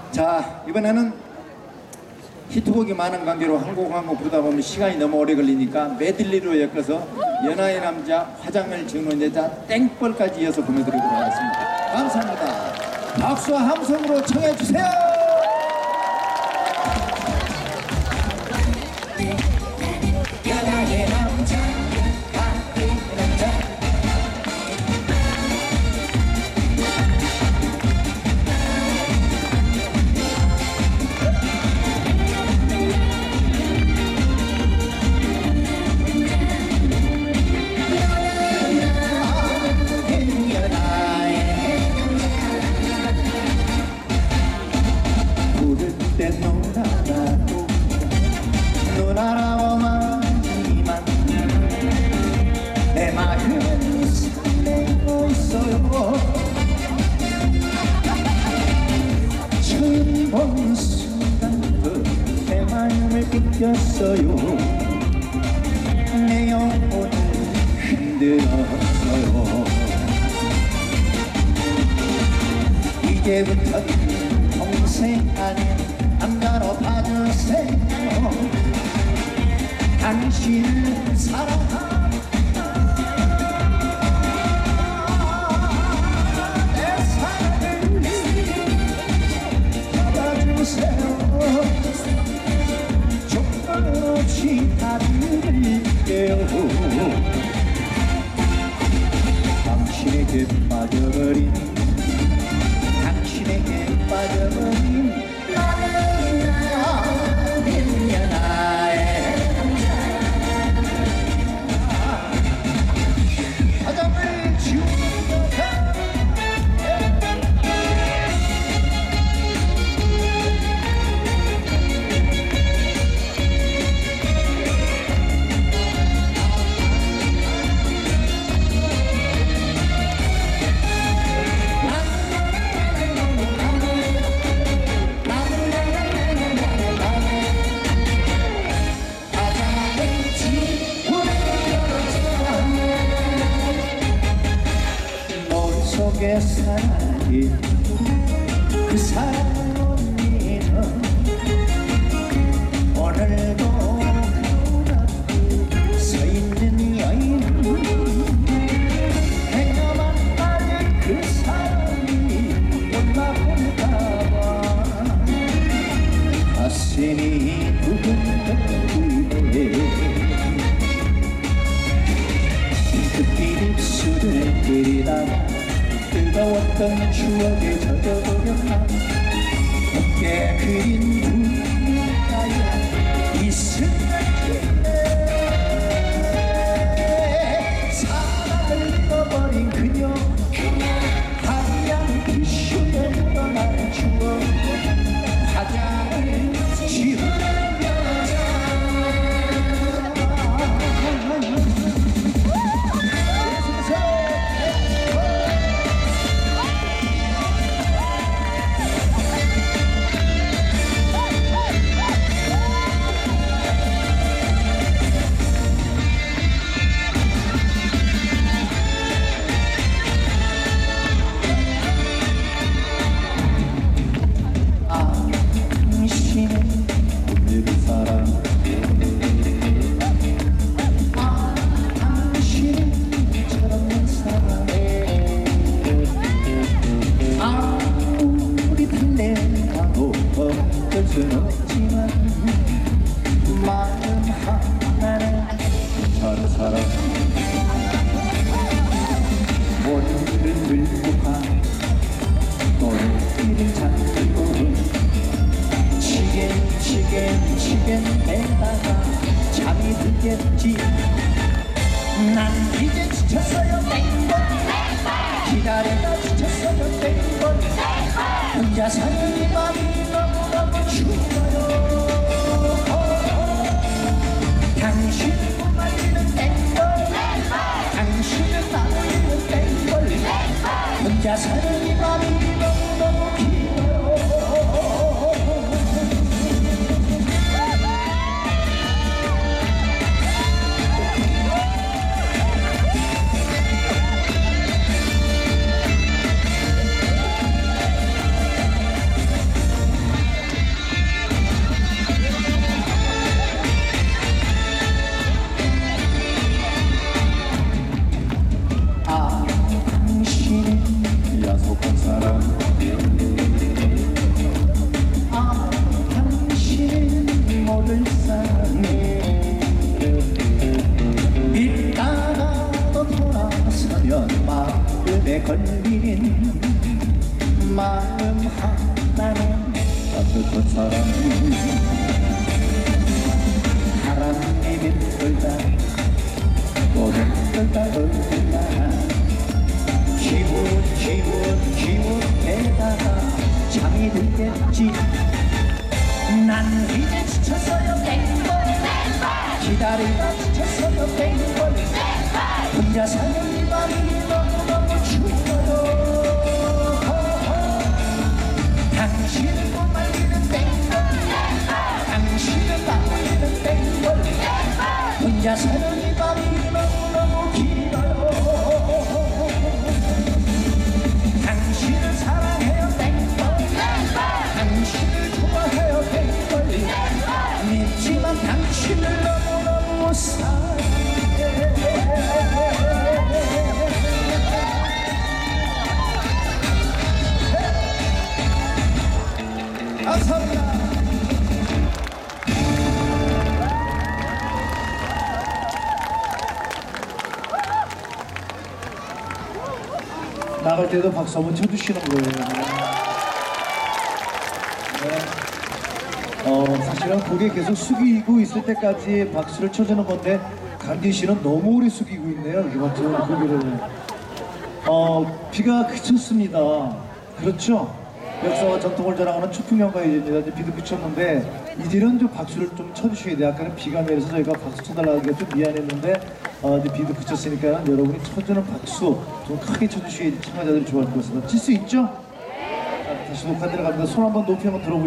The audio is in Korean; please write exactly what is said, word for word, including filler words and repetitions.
자, 이번에는 히트곡이 많은 관계로 한 곡 한 곡 부르다 보면 시간이 너무 오래 걸리니까 메들리로 엮어서 연하의 남자, 화장을 지우는 여자, 땡벌까지 이어서 보내드리도록 하겠습니다. 감사합니다. 박수와 함성으로 청해주세요. 연하의 남자, 놀아라고만이만 내 마음은 설레고 있어요. 처음 본 순간부터 내 마음을 느꼈어요. 내 영혼을 흔들었어요. 이제부터 동생 아닌 남자로 봐주세요. 당신을 사랑합니다. 내 사랑을 받아주세요. 조건 없이 받을게요. 당신에게 빠져버린 당신에게 빠져버린 속에 사랑이 그 사랑을 언니는 오늘도 그 앞에 서있는 여인 내가 만나는 그 사람이 몰라볼까봐 가슴이 두근거리네. 그 입술을 들이다가 뜨거웠던 추억에 젖어버렸나. 함께 그린 두가에 있을 때 사랑을 잃어버린 그녀 하얀 티슈에 묻어난 추억 화장을 지우는 없지만 마음 하나는 다른 사람 머리를 들고 가 머리를 잡고 치겐 치겐 치겐 대다가 잠이 들겠지. 난 이제 지쳤어요 땡벌 기다리다 지쳤어요 땡벌 혼자 사는 이 맘이 너무너무 추워요. 당신은 말리는 땡벌 당신은 나누는 땡벌 혼자 사는 이 맘이 너무너무 길어요. 첫사랑이 바람이 빗돌다 꽃은 떨다 얼다 기분 기분 기분에다가 잠이 들겠지. 난 이제 지쳤어요 땡벌 기다리다 지쳤어요 땡벌 혼자 사는 이 밤이 너무너무 추워요. 당신을 못 말리는 땡벌 당신을 말리는 땡벌 혼자 사는 이 밤이 너무너무 길어요. 당신을 사랑해요 땡벌 당신을 좋아해요 땡벌 믿지만 당신을 너무너무 사랑해. 감사합니다. 나갈 때도 박수 한번 쳐주시는 거예요. 네. 어, 사실은 고개 계속 숙이고 있을 때까지 박수를 쳐주는 건데 강진 씨는 너무 오래 숙이고 있네요. 이게 맞죠? 고개를. 어, 비가 그쳤습니다. 그렇죠? 역사와 전통을 자랑하는 추풍연가이제입니다. 이제 비도 그쳤는데 이제는 좀 박수를 좀 쳐주셔야 돼요. 아까는 비가 내려서 저희가 박수 쳐달라고 하기가 좀 미안했는데 어, 이제 비도 그쳤으니까 여러분이 쳐주는 박수 좀 크게 쳐주셔야 참가자들이 좋아할 것 같습니다. 칠 수 있죠? 자, 다시 녹화 들어갑니다. 손 한번 높이 한번 들어보시죠.